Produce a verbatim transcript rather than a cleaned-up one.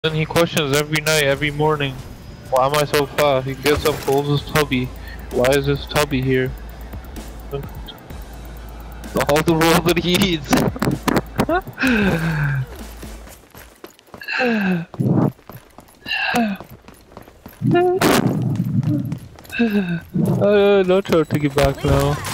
Then he questions every night, every morning. Why am I so fat? He gets up, pulls his tubby. Why is this tubby here? All the world that he eats. uh, no time to get back now.